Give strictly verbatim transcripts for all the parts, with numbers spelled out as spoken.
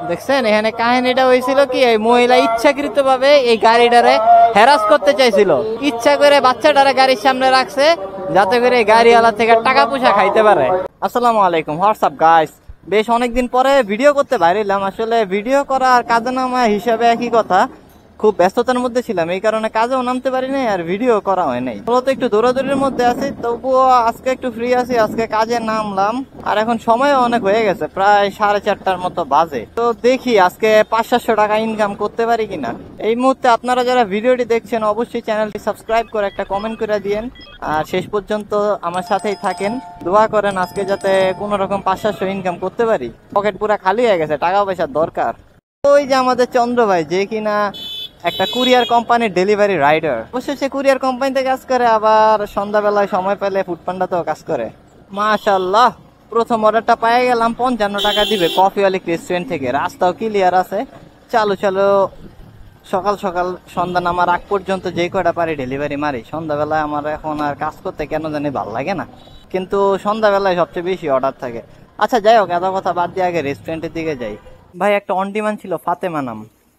দেখছেন এখানে কাহিনীটা হয়েছিল কি, এই মহিলা ইচ্ছাকৃত ভাবে এই গাড়িটারে হ্যারাস করতে চাইছিল, ইচ্ছা করে বাচ্চাটারে গাড়ির সামনে রাখছে যাতে করে এই গাড়িওয়ালা থেকে টাকা পয়সা খাইতে পারে। আসসালামু আলাইকুম, হোয়াটসঅ্যাপ গাইস। বেশ অনেকদিন পরে ভিডিও করতে বাইরেলাম। আসলে ভিডিও করা আর কাজে নামা হিসাবে একই কথা, খুব ব্যস্ততার মধ্যে ছিলাম, এই কারণে কাজেও নামতে পারি নাই আর ভিডিও করা হয় নাই। মূলত একটু দৌড়াদৌড়ির মধ্যে আছি, তবুও আজকে একটু ফ্রি আছি, আজকে কাজে নামলাম। আর এখন সময়ও অনেক হয়ে গেছে, প্রায় সাড়ে চারটার মতো বাজে। তো দেখি আজকে পাঁচ সাতশো টাকা ইনকাম করতে পারি কিনা। এই মুহূর্তে আপনারা যারা ভিডিওটি দেখছেন অবশ্যই চ্যানেলটি সাবস্ক্রাইব করে একটা কমেন্ট করে দিয়েন, আর শেষ পর্যন্ত আমার সাথেই থাকেন। দোয়া করেন আজকে যাতে কোনো রকম পাঁচ সাতশো ইনকাম করতে পারি। পকেট পুরা খালি হয়ে গেছে, টাকা পয়সার দরকার। ওই যে আমাদের চন্দ্র ভাই, যে কিনা একটা কুরিয়ার কোম্পানির ডেলিভারি রাইডার, অবশ্যই সে কুরিয়ার কোম্পানিতে কাজ করে, আবার সন্ধ্যাবেলায় সময় পেলে ফুডপান্ডাতেও কাজ করে। মাশাআল্লাহ, প্রথম অর্ডারটা পেয়ে গেলাম। পঞ্চান্ন টাকা দিবে কফি ওয়ালিক রেস্টুরেন্ট থেকে। রাস্তাও ক্লিয়ার আছে, চালু চালু। সকাল সকাল সন্ধ্যা নামার আগ পর্যন্ত যে কয়টা পারি ডেলিভারি মারি। সন্ধ্যাবেলায় আমার এখন আর কাজ করতে কেন জানি ভালো লাগে না, কিন্তু সন্ধ্যাবেলায় সবচেয়ে বেশি অর্ডার থাকে। আচ্ছা যাই হোক, এত কথা বাদ দিয়ে আগে রেস্টুরেন্টের দিকে যাই। ভাই একটা অন ডিমান্ড ছিল, ফাতেমা নাম।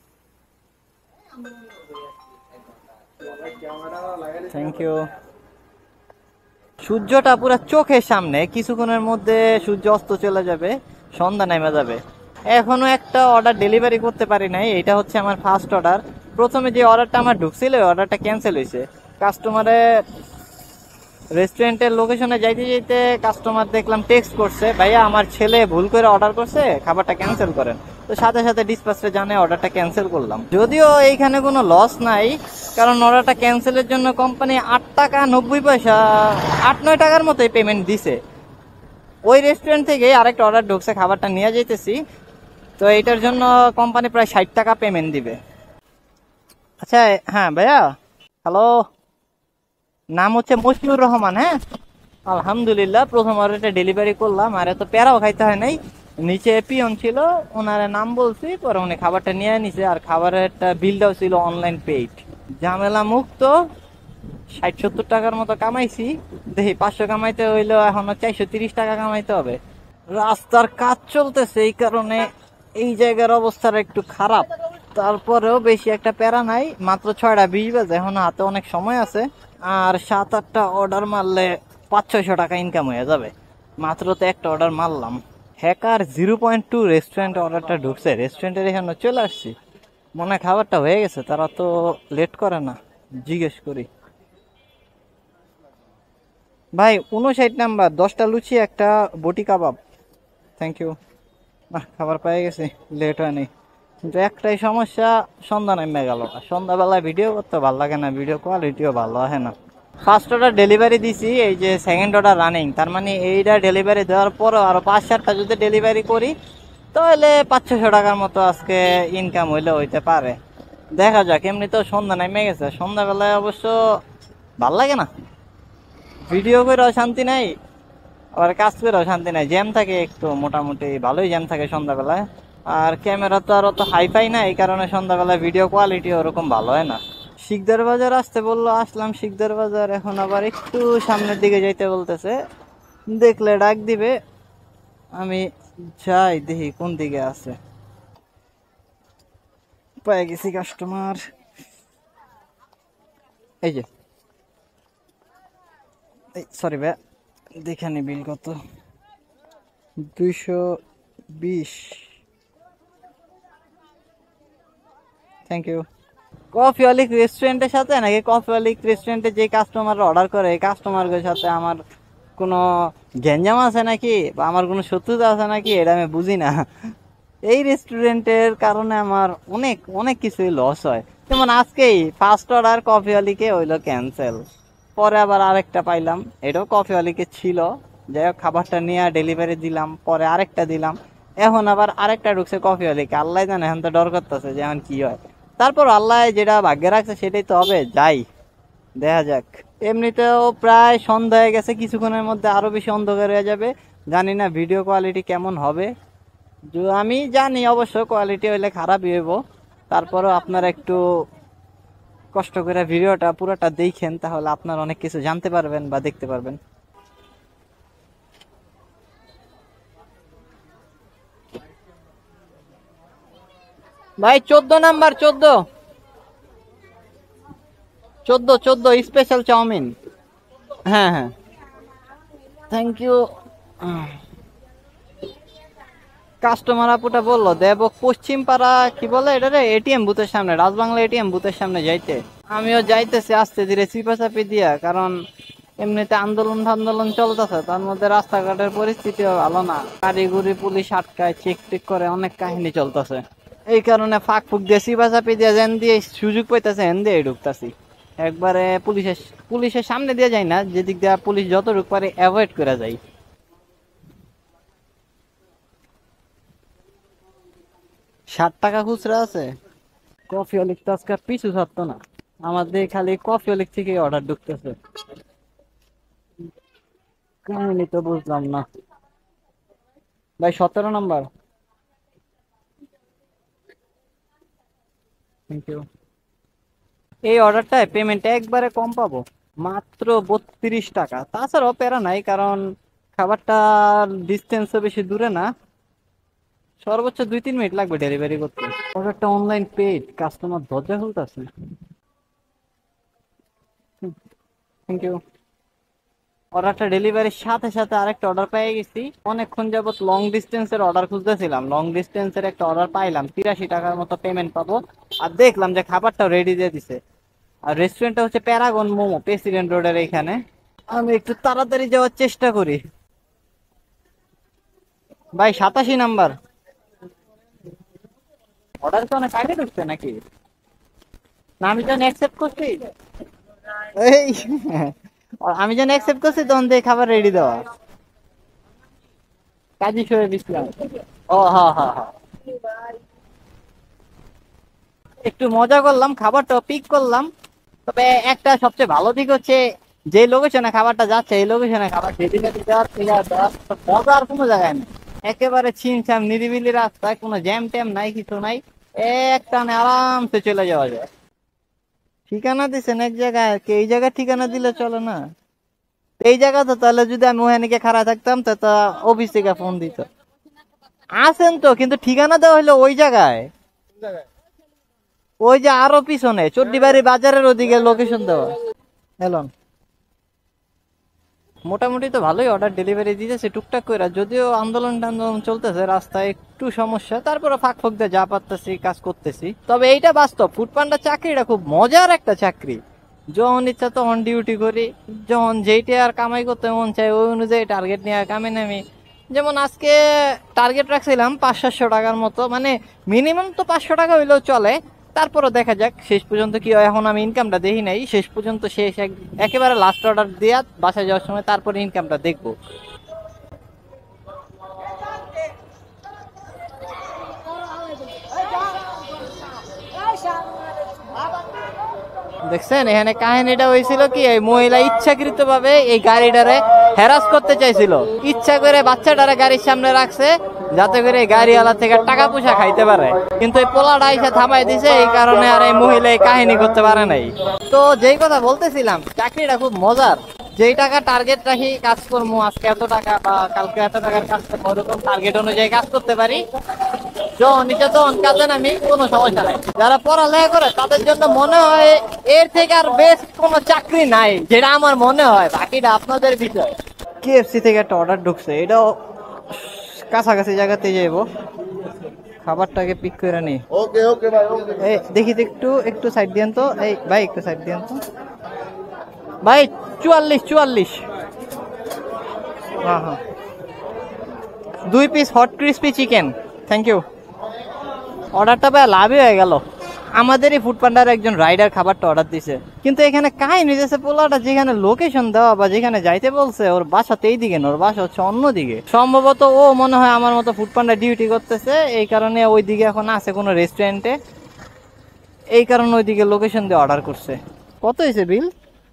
Thank you. সূর্যটা পুরো চোখের সামনে, কিছুক্ষণের মধ্যে সূর্য অস্ত চলে যাবে, সন্ধ্যা নেমে যাবে। এখনো একটা অর্ডার ডেলিভারি করতে পারি নাই, এটা হচ্ছে আমার ফার্স্ট অর্ডার। প্রথমে যে অর্ডারটা আমার ঢুকছিল ওই অর্ডারটা ক্যান্সেল হয়েছে। কাস্টমারে রেস্টুরেন্টের লোকেশনে যাইতে যাইতে কাস্টমার দেখলাম টেক্সট করছে, ভাইয়া আমার ছেলে ভুল করে অর্ডার করছে, খাবারটা ক্যান্সেল করেন। তো সাথে সাথে ডিসপ্যাচে জানে অর্ডারটা ক্যান্সেল করলাম। যদিও এইখানে কোনো লস নাই, কারণ অর্ডারটা ক্যান্সেলের জন্য কোম্পানি আট টাকা নব্বই পয়সা আট নয় টাকার মতোই পেমেন্ট দিছে। ওই রেস্টুরেন্ট থেকে আরেকটা অর্ডার ঢুকছে, খাবারটা নিয়ে যাইতেছি, তো এটার জন্য কোম্পানি প্রায় ষাট টাকা পেমেন্ট দিবে। আচ্ছা হ্যাঁ ভাইয়া, হ্যালো, নাম হচ্ছে মশিউর রহমান। হ্যাঁ আলহামদুলিল্লাহ, প্রথম অর্ডারটা ডেলিভারি করলাম, আর এত প্যারাও খাইতে হয় নাই। নিচে পিয়ন ছিল, ওনার নাম বলছি, পরে উনি খাবারটা নিয়ে নিছে, আর খাবারের একটা বিলটাও ছিল অনলাইন পেইড। ঝামেলা মুক্ত। ষাট সত্তর টাকার মতো কামাইছি। দেখি পাঁচশো কামাইতে হইলেও এখনো চারশো তিরিশ টাকা কামাইতে হবে। রাস্তার কাজ চলতেছে, এই কারণে এই জায়গার অবস্থাটা একটু খারাপ। তারপরেও বেশি একটা প্যারা নাই, মাত্র ছয়টা বিশ বাজে, এখনো হাতে অনেক সময় আছে। আর সাত আটটা অর্ডার মারলে পাঁচ ছয়শো টাকা ইনকাম হয়ে যাবে। মাত্র তো একটা অর্ডার মারলাম। Hacker zero point two restaurant অর্ডারটা ঢুকছে, রেস্টুরেন্টের এখানে চলে আসছি, মনে হয় খাবারটা হয়ে গেছে। তারা তো লেট করে না, জিজ্ঞেস করি। ভাই উনষাট নাম্বার, দশটা লুচি একটা বটি কাবাব। Thank you. খাবার পেয়ে গেছি, লেট হয়নি। কিন্তু একটাই সমস্যা, সন্ধ্যা নেমে গেল। সন্ধ্যাবেলায় ভিডিও করতে ভালো লাগে না, ভিডিও কোয়ালিটিও ভালো হয় না। ফার্স্ট অর্ডার ডেলিভারি দিছি, এই যে সেকেন্ড অর্ডার রানিং, তার মানে এইটা ডেলিভারি দেওয়ার পরও আরো পাঁচ সাতটা যদি ডেলিভারি করি তাহলে পাঁচ ছশো টাকার মতো আজকে ইনকাম হইলে হইতে পারে। দেখা যাক। এমনি তো সন্ধ্যা নেমে গেছে, সন্ধ্যাবেলায় অবশ্য ভাল লাগে না, ভিডিও করেও শান্তি নাই, আবার কাজ করেও শান্তি নাই। জ্যাম থাকে একটু, মোটামুটি ভালোই জ্যাম থাকে সন্ধ্যাবেলায়। আর ক্যামেরা তো আর অত হাইফাই না, এই কারণে সন্ধ্যাবেলায় ভিডিও কোয়ালিটি ওরকম ভালো হয় না। শিকদার বাজার আসতে বললো, আসলাম শিকদার বাজার। এখন আবার একটু সামনের দিকে যাইতে বলতেছে, দেখলে ডাক দিবে, আমি যাই, দেখি কোন দিকে আছে। পেয়ে গেছি কাস্টমার, এই যে। সরি ভাই, দেখে নি বিল কত। দুইশো বিশ। Thank you. কফি ওয়ালিক রেস্টুরেন্টের সাথে নাকি কফি ওয়ালিক রেস্টুরেন্টে যে কাস্টমাররা অর্ডার করে এই কাস্টমারদের সাথে আমার কোনো গ্যাঞ্জাম আছে নাকি, বা আমার কোনো শত্রুতা আছে নাকি, এটা আমি বুঝি না। এই রেস্টুরেন্টের কারণে আমার অনেক অনেক কিছুই লস হয়। যেমন আজকেই ফার্স্ট অর্ডার কফি ওয়ালিকে হইলো ক্যান্সেল, পরে আবার আরেকটা পাইলাম, এটাও কফি ওয়ালিকে ছিল। যাই হোক, খাবারটা নিয়ে ডেলিভারি দিলাম, পরে আরেকটা দিলাম, এখন আবার আরেকটা ঢুকছে কফি ওয়ালিকে। আল্লাহ জানে, এখন তো ডর করতেছে যে এখন কি হয়। তারপর আল্লাহ যেটা ভাগ্যে রাখছে সেটাই তো হবে, যাই দেখা যাক। এমনিতেও প্রায় সন্ধ্যা হয়ে গেছে, কিছুক্ষণের মধ্যে আরো বেশি অন্ধকার হয়ে যাবে। জানি না ভিডিও কোয়ালিটি কেমন হবে, আমি জানি অবশ্য কোয়ালিটি হইলে খারাপই হইব। তারপরও আপনারা একটু কষ্ট করে ভিডিওটা পুরোটা দেখেন, তাহলে আপনারা অনেক কিছু জানতে পারবেন বা দেখতে পারবেন। ভাই চোদ্দ নাম্বার, চোদ্দ চোদ্দ চোদ্দ স্পেশাল চাউমিন। হ্যাঁ হ্যাঁ, থ্যাংক ইউ। কাস্টমার আপুটা বললো দেব পশ্চিম পাড়া কি বলে এটা রে, এটিএম বুথের সামনে, রাজবাংলা এটিএম বুথের সামনে যাইতে। আমিও যাইতেছি আস্তে ধীরে চিপাচাপি দিয়া, কারণ এমনিতে আন্দোলন আন্দোলন চলতেছে, তার মধ্যে রাস্তাঘাটের পরিস্থিতিও ভালো না, কারিগরি পুলিশ আটকায়, চেক টেক করে, অনেক কাহিনী চলতেছে। এই কারণে ফাঁক ফুক দিয়ে চিপাচাপি দিয়ে যেন দিয়ে সুযোগ পাইতেছে হেন দিয়ে ঢুকতাছি। একবারে পুলিশের পুলিশের সামনে দিয়ে যাই না, যেদিক দিয়ে পুলিশ যতটুকু পারে অ্যাভয়েড করে যায়। ষাট টাকা খুচরা আছে। কফি অলিক তো আজকে পিছু ছাড়তো না, আমাদের খালি কফি অলিক থেকে অর্ডার ঢুকতেছে। কাহিনী তো বুঝলাম না। ভাই সতেরো নম্বর, থ্যাংক ইউ। এই অর্ডারটায় পেমেন্ট একবারে কম পাবো, মাত্র বত্রিশ টাকা। তাছাড়াও প্যারা নাই, কারণ খাবারটা ডিস্টেন্সও বেশি দূরে না, সর্বোচ্চ দুই তিন মিনিট লাগবে ডেলিভারি করতে। অর্ডারটা অনলাইন পেড, কাস্টমার দরজা খুলতেছে। Thank you. অর্ডারটা ডেলিভারির সাথে সাথে আরেকটা অর্ডার পেয়ে গেছি। অনেকক্ষণ যাবত লং ডিস্টেন্সের অর্ডার খুঁজতেছিলাম, লং ডিস্টেন্সের একটা অর্ডার পাইলাম, তিরাশি টাকার মতো পেমেন্ট পাবো। আর দেখলাম যে খাবারটাও রেডি দিয়ে দিছে। আর রেস্টুরেন্টটা হচ্ছে প্যারাগন মোমো, প্রেসিডেন্ট রোডের এখানে। আমি একটু তাড়াতাড়ি যাওয়ার চেষ্টা করি। ভাই সাতাশি নাম্বার। অর্ডার তো অনেক আগে ঢুকছে নাকি, না আমি যখন অ্যাকসেপ্ট করছি, এই আমি যখন অ্যাকসেপ্ট করছি তখন দিয়ে খাবার রেডি দেওয়া। কাজী শোয়েব ইসলাম। ও হ্যাঁ হ্যাঁ হ্যাঁ, একটু মজা করলাম, খাবারটা পিক করলাম। তবে একটা সবচেয়ে ভালো দিক হচ্ছে, যে লোকেশনে খাবারটা যাচ্ছে এই লোকেশনে খাবার ডেলিভারি দেওয়ার থেকে দেওয়ার মজা আর কোনো জায়গায় নেই। একেবারে ছিমছাম নিরিবিলি রাস্তায়, কোনো জ্যাম ট্যাম নাই, কিছু নাই, এক টানে আরামসে চলে যাওয়া যায়। ঠিকানা দিচ্ছেন এক জায়গায়, এই জায়গায় ঠিকানা দিলে চলে না? এই জায়গা তো তাহলে যদি আমি ওখানে গিয়ে খাড়া থাকতাম তা তো অফিস থেকে ফোন দিত। আছেন তো, কিন্তু ঠিকানা দেওয়া হলো ওই জায়গায়, ওই যে আরো পিছনে চড্ডিবাড়ি বাজারের ওদিকে লোকেশন দেওয়া। এলন মোটামুটি তো ভালোই অর্ডার ডেলিভারি দিতেছে টুকটাক করে, যদিও আন্দোলন টান্দোলন চলতেছে, রাস্তায় একটু সমস্যা, তারপরে ফাঁক ফাঁক দিয়ে যা পারতেছি কাজ করতেছি। তবে এইটা বাস্তব, ফুড পান্ডা চাকরিটা খুব মজার একটা চাকরি। যখন ইচ্ছা তখন ডিউটি করি, যখন যেইটা আর কামাই করতে মন চাই ওই অনুযায়ী টার্গেট নিয়ে কামে নামি। যেমন আজকে টার্গেট রাখছিলাম পাঁচ সাতশো টাকার মতো, মানে মিনিমাম তো পাঁচশো টাকা হইলেও চলে, তারপরও দেখা যাক শেষ পর্যন্ত কি হয়। এখন আমি ইনকামটা দেখি নাই, শেষ পর্যন্ত শেষ একেবারে লাস্ট অর্ডার দিয়ে বাসায় যাওয়ার সময় তারপরে ইনকামটা দেখবো। দেখছেন এখানে কাহিনীটা হয়েছিল কি, এই মহিলা ইচ্ছাকৃত ভাবে এই গাড়িটারে হ্যারাস করতে চাইছিল, ইচ্ছা করে বাচ্চাটারে গাড়ির সামনে রাখছে যাতে করে গাড়িওয়ালা থেকে টাকা পয়সা খাইতে পারে, কিন্তু এই পোলাটা এসে থামাই দিছে, এই কারণে আর এই মহিলা এই কাহিনী করতে পারে নাই। তো যেই কথা বলতেছিলাম, চাকরিটা খুব মজার। যেই টাকা টার্গেট রাখি কাজ করবো, আজকে এত টাকা বা কালকে এত টাকার কাজ করবো, ওরকম টার্গেট অনুযায়ী কাজ করতে পারি, যখন ইচ্ছা তখন কাজে নামি, কোনো সমস্যা নাই। যারা পড়ালেখা করে তাদের জন্য মনে হয় এর থেকে আর বেস্ট কোনো চাকরি নাই, যেটা আমার মনে হয়, বাকিটা আপনাদের বিষয়। কেএফসি থেকে একটা অর্ডার ঢুকছে, এটাও কাছাকাছি জায়গাতে যাইবো, খাবারটাকে পিক করে নি। ওকে ওকে ভাই, ওকে এই দেখি তো, একটু একটু সাইড দিয়েন তো, এই ভাই একটু সাইড দিয়েন তো ভাই। চুয়াল্লিশ চুয়াল্লিশ, হ্যাঁ হ্যাঁ, দুই piece hot crispy chicken, thank you. অর্ডারটা পায় লাভই হয়ে গেল। আমাদেরই ফুড পান্ডার একজন রাইডার খাবারটা অর্ডার দিছে, কিন্তু এখানে কাহিনী দিয়েছে পোলাটা, যেখানে লোকেশন দেওয়া বা যেখানে যাইতে বলছে ওর বাসাতে এই দিকে না, ওর বাসা হচ্ছে অন্যদিকে। সম্ভবত ও মনে হয় আমার মতো ফুড পান্ডা ডিউটি করতেছে, এই কারণে ওই দিকে এখন আছে কোনো রেস্টুরেন্টে, এই কারণে ওই দিকে লোকেশন দিয়ে অর্ডার করছে। কত হয়েছে বিল?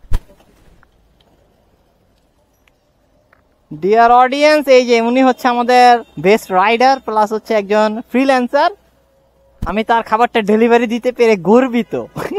ডিয়ার অডিয়েন্স, এই যে উনি হচ্ছে আমাদের বেস্ট রাইডার প্লাস হচ্ছে একজন ফ্রিল্যান্সার। আমি তার খাবারটা ডেলিভারি দিতে পেরে গর্বিত।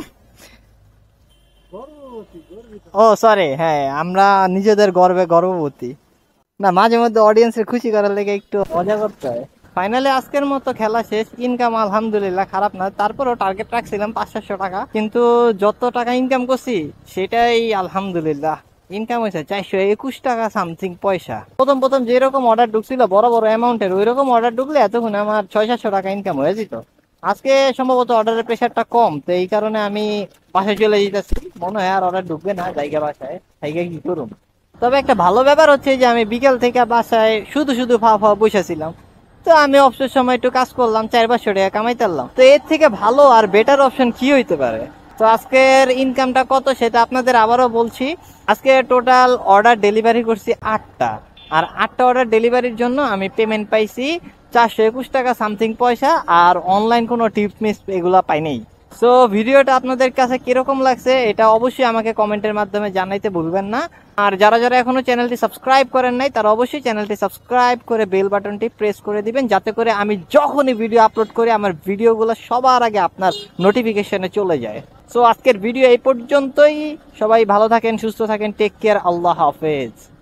ও সরি, হ্যাঁ আমরা নিজেদের গর্বে গর্ববতী। না, মাঝে মধ্যে অডিয়েন্সের খুশি করার লেগে একটু মজা করতে হয়। ফাইনালি আজকের মতো খেলা শেষ। ইনকাম আলহামদুলিল্লাহ খারাপ না, তারপরও টার্গেট রাখছিলাম পাঁচ সাতশো টাকা, কিন্তু যত টাকা ইনকাম করছি সেটাই আলহামদুলিল্লাহ ইনকাম হয়েছে চারশো একুশ টাকা সামথিং পয়সা। প্রথম প্রথম যেরকম অর্ডার ঢুকছিল বড় বড় অ্যামাউন্টের, ওই রকম অর্ডার ঢুকলে এতক্ষণ আমার ছয় সাতশো টাকা ইনকাম হয়ে যেত। আজকে সম্ভবত অর্ডারের প্রেশারটা কম, তো এই কারণে আমি বাসায় চলে যেতেছি। মনে হয় আর অর্ডার ঢুকবে না, জায়গা বাসায় জায়গা কি করুম। তবে একটা ভালো ব্যাপার হচ্ছে যে আমি বিকেল থেকে বাসায় শুধু শুধু ফা ফা বসেছিলাম, তো আমি অবসর সময় একটু কাজ করলাম, চার পাঁচশো টাকা কামাই তারলাম। তো এর থেকে ভালো আর বেটার অপশন কি হইতে পারে? তো আজকের ইনকামটা কত সেটা আপনাদের আবারও বলছি। আজকে টোটাল অর্ডার ডেলিভারি করছি আটটা, আর আটটা অর্ডার ডেলিভারির জন্য আমি পেমেন্ট পাইছি চারশো একুশ টাকা সামথিং পয়সা, আর অনলাইন কোনো টিপস মিস এগুলা পাই নাই। সো ভিডিওটা আপনাদের কাছে কিরকম লাগছে এটা অবশ্যই আমাকে কমেন্টের মাধ্যমে জানাইতে ভুলবেন না। আর যারা যারা এখনো চ্যানেলটি সাবস্ক্রাইব করেন নাই তারা অবশ্যই চ্যানেলটি সাবস্ক্রাইব করে বেল বাটনটি প্রেস করে দিবেন, যাতে করে আমি যখনই ভিডিও আপলোড করি আমার ভিডিওগুলো সবার আগে আপনার নোটিফিকেশনে চলে যায়। সো আজকের ভিডিও এই পর্যন্তই। সবাই ভালো থাকেন, সুস্থ থাকেন, টেক কেয়ার, আল্লাহ হাফেজ।